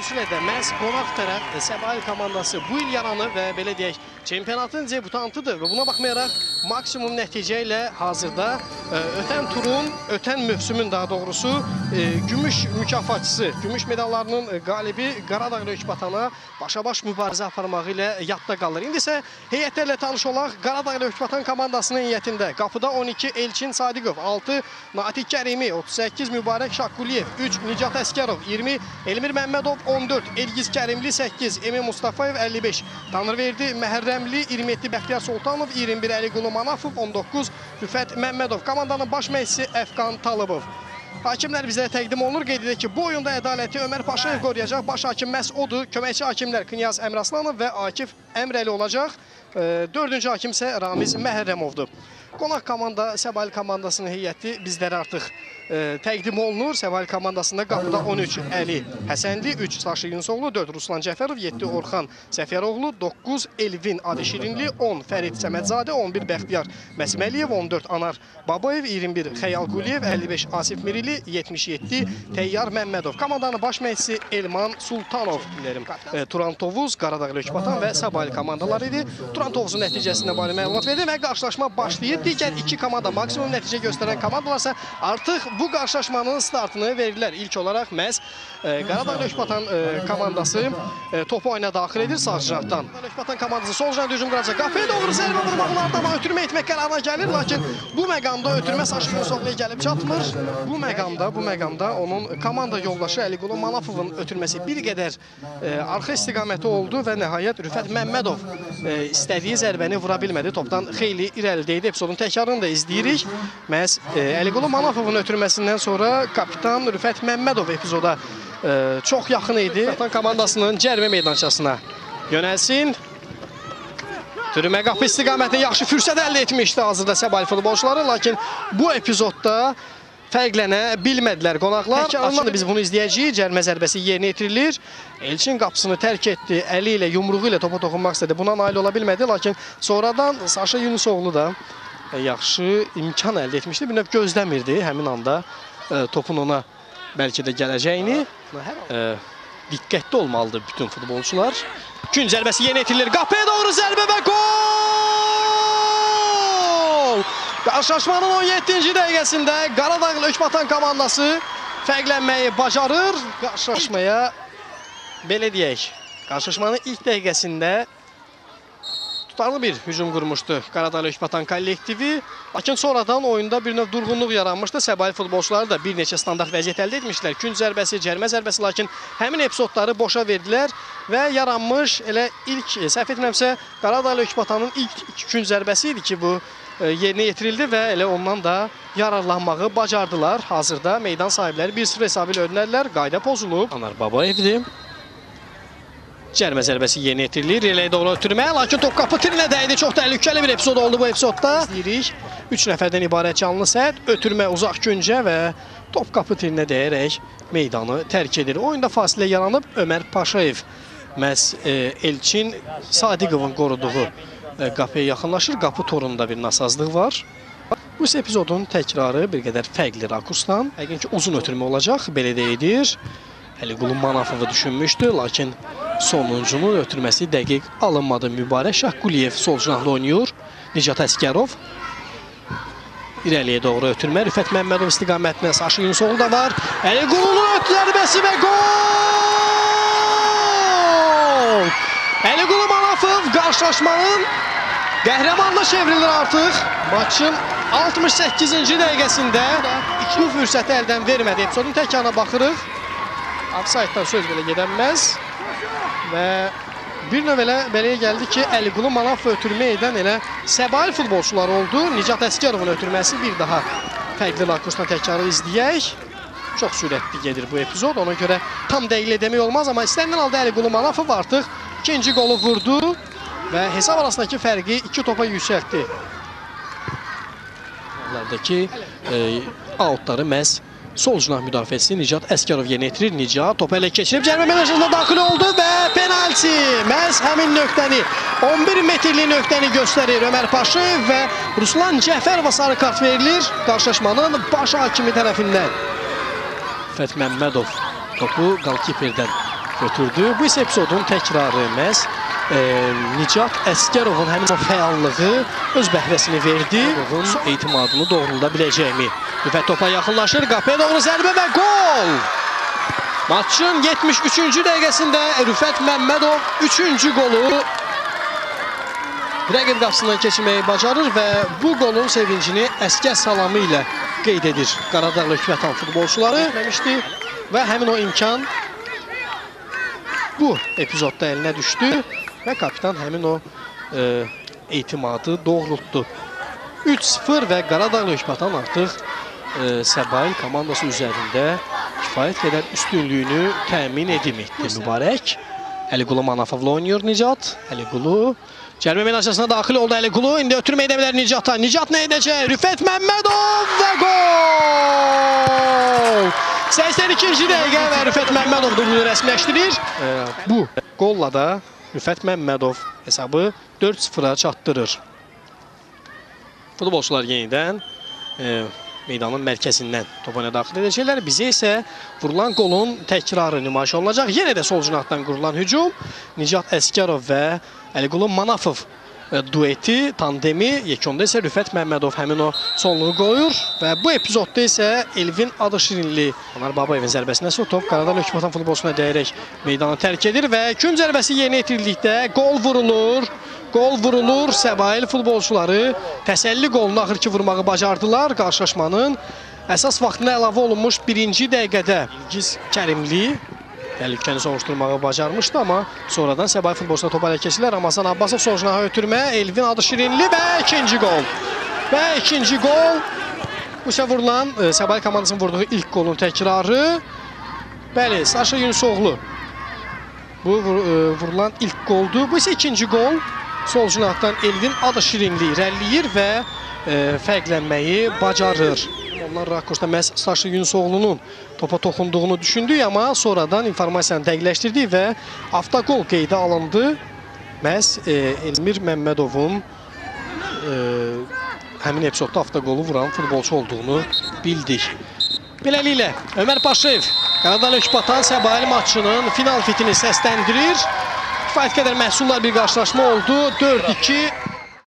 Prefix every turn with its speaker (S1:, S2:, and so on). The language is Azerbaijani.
S1: xüsusilə də məhz qonaq tərəf Səbail komandası bu il yaranı və belə deyək, çempionatın debutantıdır və buna baxmayaraq maksimum nəticə ilə hazırda ötən mövsümün daha doğrusu gümüş mükafatçısı, gümüş medallarının qalibi Qaradağ Rökbatana başa-baş mübarizə aparmağı ilə yadda qalır. İndi isə heyətlərlə tanış olaq. Qaradağ Rökbatan komandasının heyətində qapıda 12 Elçin Sadiqov, 6 Natiq Kərimi, 38 Mübarək Şaqquliyev, 3 Nicat Əskərov, 20 Elmir Məmmədov, 14 Elgiz Kərimli, 8 Emin Mustafayev, 55 Tanrıverdi Məhərrəmli, 27 Bəxtiyar Sultanov, 21 Əliqulu Manafov, 19 Rüfət Məmmədov. Komandanın baş məşqçisi Əfqan Talıbov. Hakimlər bizlərə təqdim olunur. Qeyd edək ki, bu oyunda ədaləti Ömər Paşayev qoruyacaq. Baş hakim məhz odur. Köməkçi hakimlər Knyaz Əmraslanov və Akif Əmrəli olacaq. Dördüncü hakim isə Ramiz Məhərrəmovdur. Qonaq komanda Səbail komandasının heyəti bizlərə artıq təqdim olunur. Səbail komandasında qapıda 13 Əli Həsənli, 3 Saşir Yunusoğlu, 4 Ruslan Cəfərov, 7 Orxan Səfəroğlu, 9 Elvin Adişirinli, 10 Fərid Səmədzadə, 11 Bəxtiyar Məsməliyev, 14 Anar Babayev, 21 Xəyal Quliyev, 55 Asif Mirili, 77 Təyyar Məmmədov. Komandanın baş məşqçisi Elman Sultanov. Turan Tovuz, Qaradağ Rökbatan və Səbail komandaları idi. Turan Tovuzun nəticəsində barədə məlumat verdi və qarşılaşma başlayır. Digər iki komanda maksimum nəticə göstərən komandalarsa artıq bu qarşılaşmanın startını verirlər. İlk olaraq məhz Qaradağ Rökbatan komandası topu oyuna daxil edir sağ cinahdan. Rökbatan komandası sol cinahda hücum quracaq. Qapıya doğru zərbə vurmaqlarda amma ötürmə etmək qərarına gəlir. Lakin bu məqamda ötürmə Saşir Yunusoğlu'ya gəlib çatmır. Bu məqamda onun komanda yoldaşı Əliqulu Manafovun ötürməsi bir qədər arxa istiqaməti oldu və nəhayət Rüfət Məmmədov istədiyi zərbəni vura bilmədi. Topdan xeyli irəlidəydi. Episodun təkrarını da izləyirik. Məhz Əliqulu Manafovun ötürməsindən sonra kapitan Rüfət Məmmədov epizoda çox yaxın idi. Vətən komandasının cərimə meydançasına yönəlsin. Türmə qapı istiqamətində yaxşı fürsət əldə etmişdi hazırda Səbail futbolçuları. Lakin bu epizodda fərqlənə bilmədilər qonaqlar. Açıqda biz bunu izləyəcəyik. Cərimə zərbəsi yerinə yetirilir. Elçin qapısını tərk etdi. Əli ilə, yumruğu ilə topa toxunmaq istədi. Buna nail ola bilmədi. Lakin sonradan Saşir Yunusoğlu da yaxşı imkan əldə etmişdi. Bir növ gözləmirdi həmin anda topun ona bəlkə də gələcəyini. Diqqətli olmalıdır bütün futbolçular. Gün zərbəsi yeni etirilir. Qapıya doğru zərbə və gol! Qarşılaşmanın 17-ci dəqiqəsində Qaradağ Rökbatan komandası fərqlənməyi bacarır. Qarşılaşmaya belə deyək, qarşılaşmanın ilk dəqiqəsində tutarlı bir hücum qurmuşdu Qaradağ Rökbatan kollektivi. Lakin sonradan oyunda bir növ durğunluq yaranmışdı. Səbail futbolçuları da bir neçə standart vəziyyət əldə etmişlər. Gün zərbəsi, cərimə zərbəsi, lakin həmin epizodları boşa verdilər və yaranmış elə ilk, səhv etmirəmsə, Qaradağ Rökbatanın ilk gün zərbəsi idi ki, bu yerinə yetirildi və elə ondan da yararlanmağı bacardılar. Hazırda meydan sahibləri 1-0 hesabı ilə önlərlər. Qayda pozulub. Anar Babayevdir. Cərimə zərbəsi yeni etirilir. Reləyə doğru ötürmə. Lakin top qapı tirinə dəydi. Çox təhlükəli bir epizod oldu bu epizodda. İzləyirik. 3 nəfərdən ibarət canlı səhət. Ötürmə uzaq güncə və top qapı tirinə dəyərək meydanı tərk edir. Oyunda fasilə yaranıb Ömər Paşayev məhz Elçin Sadiqovun qoruduğu qapıya yaxınlaşır. Qapı torunda bir nasazlıq var. Bu epizodun təkrarı bir qədər fərqli rakursdan. Həqiqən ki, uzun ötürmə olacaq. Belə də edir. Əliqulu Manafovu düşünmüşdü, lakin sonuncunun ötürməsi dəqiq alınmadı. Mübarək Şaqquliyev sol cinahda oynayır. Nicat Əskərov irəliyə doğru ötürmə. Rüfət Məmmədov istiqamətində Saşir Yunusoğlu da var. Əliqulunun zərbəsi və gol! Əliqulu Manafov qarşılaşmanın qəhrəmanına çevrilir artıq. Maçın 68-ci dəqiqəsində bu fürsəti əldən vermədi. Episodun təkrarına baxırıq. Offside-dan söz belə gedənməz və bir növ beləyə gəldi ki, Əliqulu Manafov ötürmə edən elə Səbail futbolçuları oldu. Nicat Əskərovun ötürməsi bir daha fərqli rakursdan təkrarı izləyək. Çox sürətli gedir bu epizod, ona görə tam dəqiq demək olmaz, amma istənilən halda Əliqulu Manafov artıq ikinci qolu vurdu və hesab arasındakı fərqi 2 topa yüksəltdi. Onlardakı outları məhz sol cinah müdafiəsi Nicat Əskərov yeni etirir. Nicat topu ələ keçirib cərimə meydançasına daxil oldu və penalti. Məhz həmin nöqtəni, 11 metrlik nöqtəni göstərir Ömər Paşayev və Ruslan Cəfərova sarı kart verilir qarşılaşmanın baş hakimi tərəfindən. Rüfət Məmmədov topu qalkiperdən götürdü. Bu isə epizodun təkrarı məhz Nicat Əsgərovun həmin o fəallığı öz bəhrəsini verdi. Onun etimadını doğrulda biləcəkmi? Rüfət topa yaxınlaşır, qapıya doğru zərbə və gol! Maçın 73-cü dəqiqəsində Rüfət Məmmədov 3-cü qolu rəqib qapısından keçirməyi bacarır və bu qolun sevincini əsgər salamı ilə qeyd edir Qaradağlı Hikmətan futbolçuları. Və həmin o imkan bu epizodda əlinə düşdü və kapitan həmin o etimadı doğrultdu. 3-0 və Qaradağlı Hikmətan artıq Səbail komandası üzərində kifayət qədər üstünlüyünü təmin etdi. Mübarək Əliqulu Manafovla oynayır Nicat. Əliqulu cərimə meydançasına daxil oldu Əliqulu. İndi ötürmə edə bilər Nicat. Nicat nə edəcək? Rüfət Məmmədov və gol! 82-ci dəqiqə və Rüfət Məmmədov da bunu rəsmiləşdirir. Bu qolla da Rüfət Məmmədov hesabı 4-0-a çatdırır. Futbolçular yenidən meydanın mərkəzindən top oyuna daxil edəcəklər. Bizə isə vurulan qolun təkrarı nümayiş olunacaq. Yenə də sol cinahdan qurulan hücum. Nicat Əsgərov və Əliqulu Manafov dueti, tandemi. Yekonda isə Rüfət Məmmədov həmin o sonluğu qoyur. Və bu epizodda isə Elvin Adışirinli Anar Babayevin zərbəsinə sonra top Qaradağlı Hikmətan futbolçusuna dəyərək meydanı tərk edir və gün zərbəsi yeni itirildikdə qol vurulur. Qol vurulur. Səbail futbolçuları təsəlli qolunu axır ki vurmağı bacardılar. Qarşılaşmanın əsas vaxtına əlavə olunmuş birinci dəqiqədə İlgiz Kərimli təhlükəni soğuşdurmağı bacarmışdı, amma sonradan Səbail futbolçuları topa ələ keçirlər. Ramazan Abbasov sol cinaha ötürmə, Elvin Adışirinli və ikinci qol. Və ikinci qol bu isə vurulan Səbail komandasının vurduğu ilk qolun təkrarı. Bəli, Saşa Yunusoğlu bu vurulan ilk qoldur. Bu isə ikinci qol. Sol cinahdan Elvin Adışirinli irəliləyir və fərqlənməyi bacarır. Onlar rakursda məhz Saşa Yunusoğlu'nun topa toxunduğunu düşündük, amma sonradan informasiyanı dəqiqləşdirdik və avtogol qeydə alındı. Məhz Elmir Məmmədovun həmin epizodda avtogolu vuran futbolçu olduğunu bildik. Beləliklə, Ömər Paşayev Qaradağlı Hikmətan Səbail maçının final fitini səsləndirir. Kifayət qədər məhsullar bir qarşılaşma oldu. 4-2